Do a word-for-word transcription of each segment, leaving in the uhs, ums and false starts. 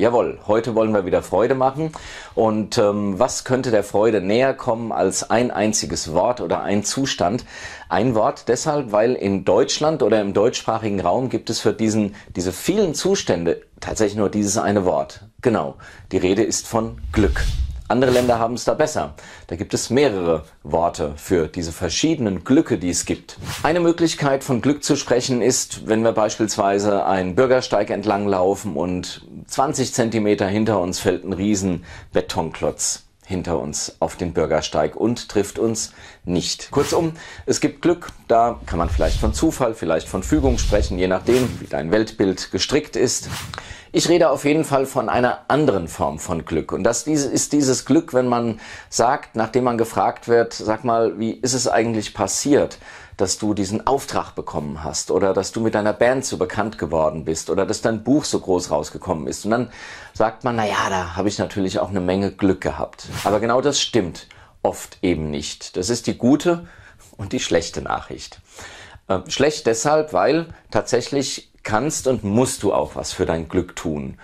Jawohl, heute wollen wir wieder Freude machen. Und ähm, was könnte der Freude näher kommen als ein einziges Wort oder ein Zustand? Ein Wort deshalb, weil in Deutschland oder im deutschsprachigen Raum gibt es für diesen, diese vielen Zustände tatsächlich nur dieses eine Wort. Genau, die Rede ist von Glück. Andere Länder haben es da besser. Da gibt es mehrere Worte für diese verschiedenen Glücke, die es gibt. Eine Möglichkeit von Glück zu sprechen ist, wenn wir beispielsweise einen Bürgersteig entlang laufen und zwanzig Zentimeter hinter uns fällt ein riesen Betonklotz hinter uns auf den Bürgersteig und trifft uns nicht. Kurzum, es gibt Glück, da kann man vielleicht von Zufall, vielleicht von Fügung sprechen, je nachdem, wie dein Weltbild gestrickt ist. Ich rede auf jeden Fall von einer anderen Form von Glück. Und das ist dieses Glück, wenn man sagt, nachdem man gefragt wird, sag mal, wie ist es eigentlich passiert, dass du diesen Auftrag bekommen hast oder dass du mit deiner Band so bekannt geworden bist oder dass dein Buch so groß rausgekommen ist. Und dann sagt man, na ja, da habe ich natürlich auch eine Menge Glück gehabt. Aber genau das stimmt oft eben nicht. Das ist die gute und die schlechte Nachricht. Äh, schlecht deshalb, weil tatsächlich kannst und musst du auch was für dein Glück tun.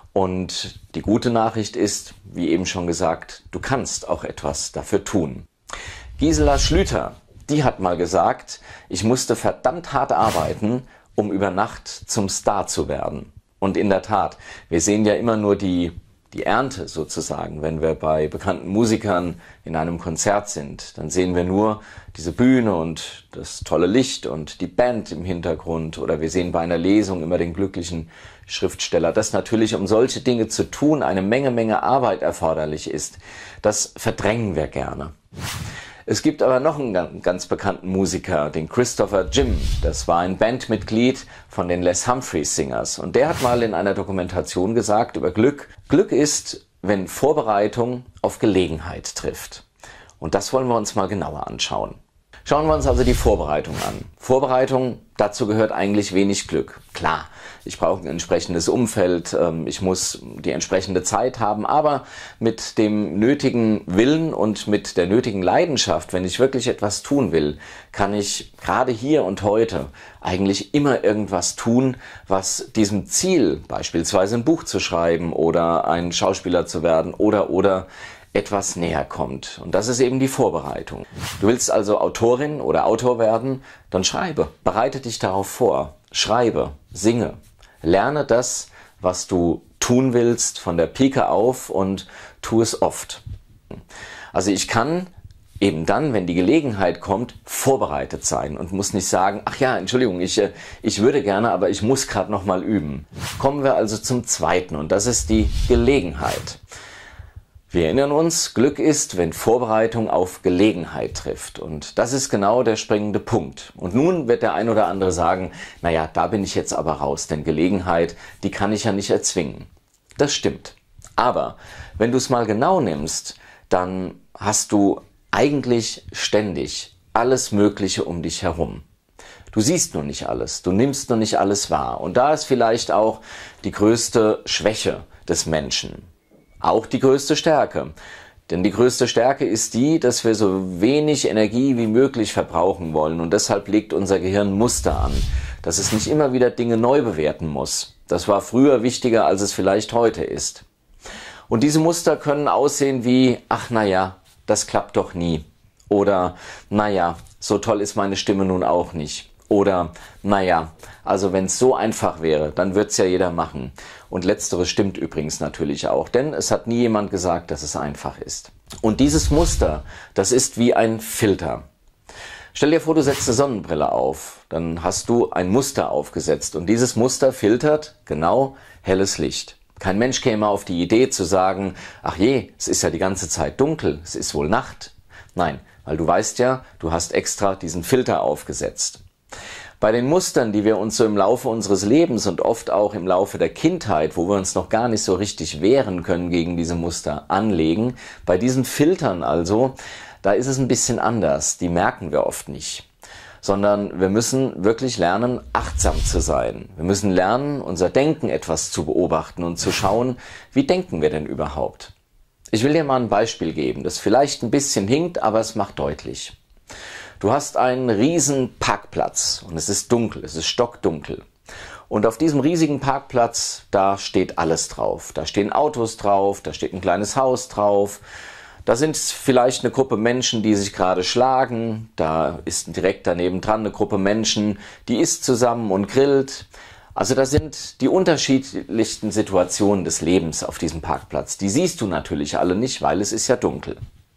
Und die gute Nachricht ist, wie eben schon gesagt, du kannst auch etwas dafür tun. Gisela Schlüter, die hat mal gesagt, ich musste verdammt hart arbeiten, um über Nacht zum Star zu werden. Und in der Tat, wir sehen ja immer nur die, die Ernte sozusagen, wenn wir bei bekannten Musikern in einem Konzert sind. Dann sehen wir nur diese Bühne und das tolle Licht und die Band im Hintergrund. Oder wir sehen bei einer Lesung immer den glücklichen Schriftsteller. Dass natürlich, um solche Dinge zu tun, eine Menge, Menge Arbeit erforderlich ist, das verdrängen wir gerne. Es gibt aber noch einen ganz bekannten Musiker, den Christopher Jim. Das war ein Bandmitglied von den Les Humphreys Singers. Und der hat mal in einer Dokumentation gesagt über Glück, Glück ist, wenn Vorbereitung auf Gelegenheit trifft. Und das wollen wir uns mal genauer anschauen. Schauen wir uns also die Vorbereitung an. Vorbereitung, dazu gehört eigentlich wenig Glück. Klar, ich brauche ein entsprechendes Umfeld, ich muss die entsprechende Zeit haben, aber mit dem nötigen Willen und mit der nötigen Leidenschaft, wenn ich wirklich etwas tun will, kann ich gerade hier und heute eigentlich immer irgendwas tun, was diesem Ziel, beispielsweise ein Buch zu schreiben oder ein Schauspieler zu werden oder oder etwas näher kommt. Und das ist eben die Vorbereitung. Du willst also Autorin oder Autor werden, dann schreibe. Bereite dich darauf vor. Schreibe, singe. Lerne das, was du tun willst, von der Pike auf und tu es oft. Also ich kann eben dann, wenn die Gelegenheit kommt, vorbereitet sein und muss nicht sagen, ach ja, Entschuldigung, ich, ich würde gerne, aber ich muss gerade noch mal üben. Kommen wir also zum Zweiten und das ist die Gelegenheit. Wir erinnern uns, Glück ist, wenn Vorbereitung auf Gelegenheit trifft. Und das ist genau der springende Punkt. Und nun wird der ein oder andere sagen, naja, da bin ich jetzt aber raus, denn Gelegenheit, die kann ich ja nicht erzwingen. Das stimmt. Aber wenn du es mal genau nimmst, dann hast du eigentlich ständig alles Mögliche um dich herum. Du siehst nur nicht alles, du nimmst nur nicht alles wahr. Und da ist vielleicht auch die größte Schwäche des Menschen. Auch die größte Stärke. Denn die größte Stärke ist die, dass wir so wenig Energie wie möglich verbrauchen wollen. Und deshalb legt unser Gehirn Muster an, dass es nicht immer wieder Dinge neu bewerten muss. Das war früher wichtiger, als es vielleicht heute ist. Und diese Muster können aussehen wie, ach naja, das klappt doch nie. Oder, naja, so toll ist meine Stimme nun auch nicht. Oder, naja, also wenn es so einfach wäre, dann wird es ja jeder machen. Und letzteres stimmt übrigens natürlich auch, denn es hat nie jemand gesagt, dass es einfach ist. Und dieses Muster, das ist wie ein Filter. Stell dir vor, du setzt eine Sonnenbrille auf, dann hast du ein Muster aufgesetzt und dieses Muster filtert genau helles Licht. Kein Mensch käme auf die Idee zu sagen, ach je, es ist ja die ganze Zeit dunkel, es ist wohl Nacht. Nein, weil du weißt ja, du hast extra diesen Filter aufgesetzt. Bei den Mustern, die wir uns so im Laufe unseres Lebens und oft auch im Laufe der Kindheit, wo wir uns noch gar nicht so richtig wehren können gegen diese Muster, anlegen, bei diesen Filtern also, da ist es ein bisschen anders, die merken wir oft nicht. Sondern wir müssen wirklich lernen, achtsam zu sein. Wir müssen lernen, unser Denken etwas zu beobachten und zu schauen, wie denken wir denn überhaupt. Ich will dir mal ein Beispiel geben, das vielleicht ein bisschen hinkt, aber es macht deutlich. Du hast einen riesen Parkplatz und es ist dunkel, es ist stockdunkel. Und auf diesem riesigen Parkplatz, da steht alles drauf. Da stehen Autos drauf, da steht ein kleines Haus drauf. Da sind vielleicht eine Gruppe Menschen, die sich gerade schlagen. Da ist direkt daneben dran eine Gruppe Menschen, die isst zusammen und grillt. Also da sind die unterschiedlichsten Situationen des Lebens auf diesem Parkplatz. Die siehst du natürlich alle nicht, weil es ist ja dunkel.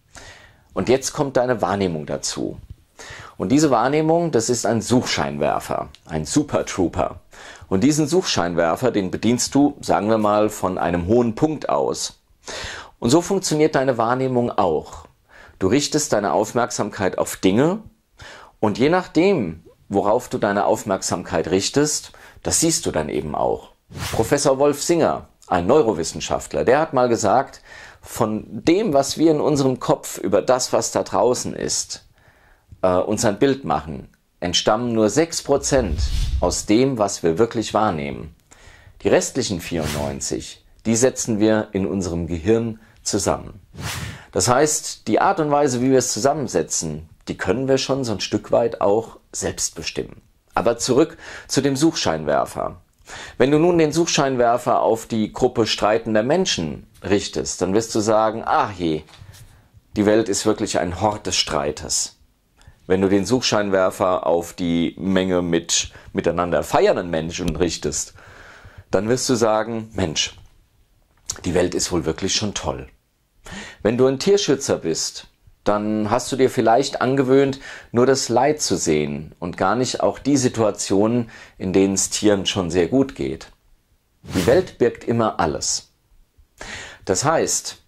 Und jetzt kommt deine Wahrnehmung dazu. Und diese Wahrnehmung, das ist ein Suchscheinwerfer, ein Super Trooper. Und diesen Suchscheinwerfer, den bedienst du, sagen wir mal, von einem hohen Punkt aus. Und so funktioniert deine Wahrnehmung auch. Du richtest deine Aufmerksamkeit auf Dinge und je nachdem, worauf du deine Aufmerksamkeit richtest, das siehst du dann eben auch. Professor Wolf Singer, ein Neurowissenschaftler, der hat mal gesagt, von dem, was wir in unserem Kopf über das, was da draußen ist, äh, uns ein Bild machen, entstammen nur sechs Prozent aus dem, was wir wirklich wahrnehmen. Die restlichen vierundneunzig, die setzen wir in unserem Gehirn zusammen. Das heißt, die Art und Weise, wie wir es zusammensetzen, die können wir schon so ein Stück weit auch selbst bestimmen. Aber zurück zu dem Suchscheinwerfer. Wenn du nun den Suchscheinwerfer auf die Gruppe streitender Menschen richtest, dann wirst du sagen, ach je, die Welt ist wirklich ein Hort des Streites. Wenn du den Suchscheinwerfer auf die Menge mit miteinander feiernden Menschen richtest, dann wirst du sagen, Mensch, die Welt ist wohl wirklich schon toll. Wenn du ein Tierschützer bist, dann hast du dir vielleicht angewöhnt, nur das Leid zu sehen und gar nicht auch die Situationen, in denen es Tieren schon sehr gut geht. Die Welt birgt immer alles. Das heißt,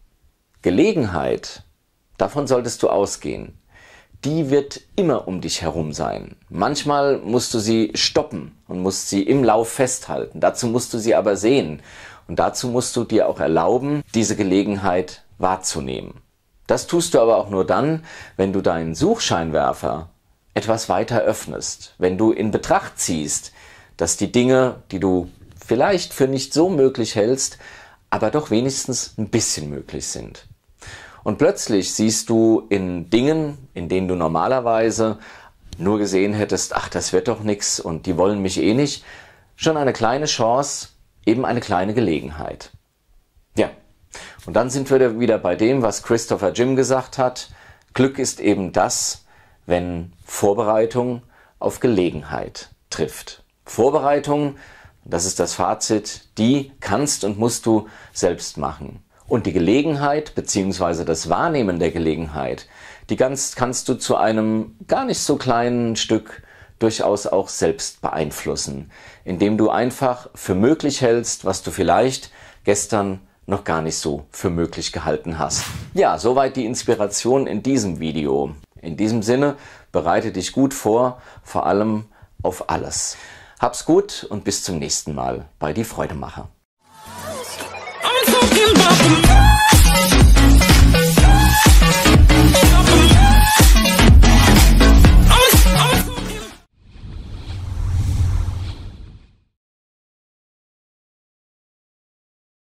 Gelegenheit, davon solltest du ausgehen, die wird immer um dich herum sein. Manchmal musst du sie stoppen und musst sie im Lauf festhalten. Dazu musst du sie aber sehen. Und dazu musst du dir auch erlauben, diese Gelegenheit wahrzunehmen. Das tust du aber auch nur dann, wenn du deinen Suchscheinwerfer etwas weiter öffnest. Wenn du in Betracht ziehst, dass die Dinge, die du vielleicht für nicht so möglich hältst, aber doch wenigstens ein bisschen möglich sind. Und plötzlich siehst du in Dingen, in denen du normalerweise nur gesehen hättest, ach, das wird doch nix und die wollen mich eh nicht, schon eine kleine Chance, eben eine kleine Gelegenheit. Ja, und dann sind wir wieder bei dem, was Christopher Jim gesagt hat. Glück ist eben das, wenn Vorbereitung auf Gelegenheit trifft. Vorbereitung, das ist das Fazit, die kannst und musst du selbst machen. Und die Gelegenheit bzw. das Wahrnehmen der Gelegenheit, die kannst, kannst du zu einem gar nicht so kleinen Stück durchaus auch selbst beeinflussen, indem du einfach für möglich hältst, was du vielleicht gestern noch gar nicht so für möglich gehalten hast. Ja, soweit die Inspiration in diesem Video. In diesem Sinne, bereite dich gut vor, vor allem auf alles. Hab's gut und bis zum nächsten Mal bei Die Freudemacher. I'm talking about the